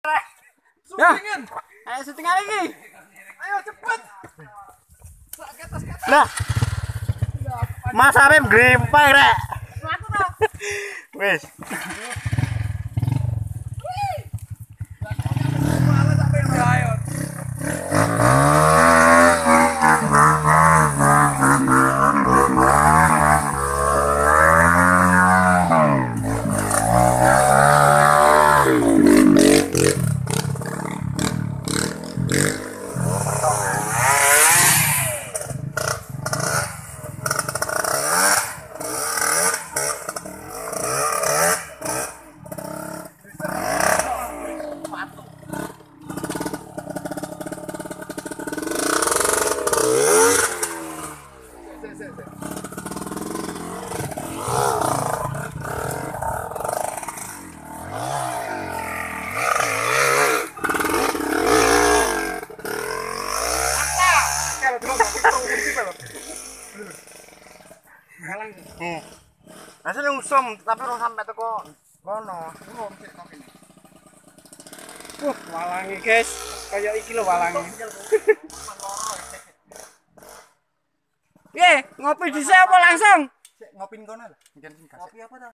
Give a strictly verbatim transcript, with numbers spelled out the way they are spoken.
Ya. Ayo syutingan lagi. Ayo cepet. Nah. Mas Arif grempeng rek. Wis. Hmm. Asale usum tapi ora sampai teko kono. Wah, walangi guys. Kayak iki lho walangi. Ye, ngopi dhisik apa langsung? Ngopin kono lho. Ngopi apa ta?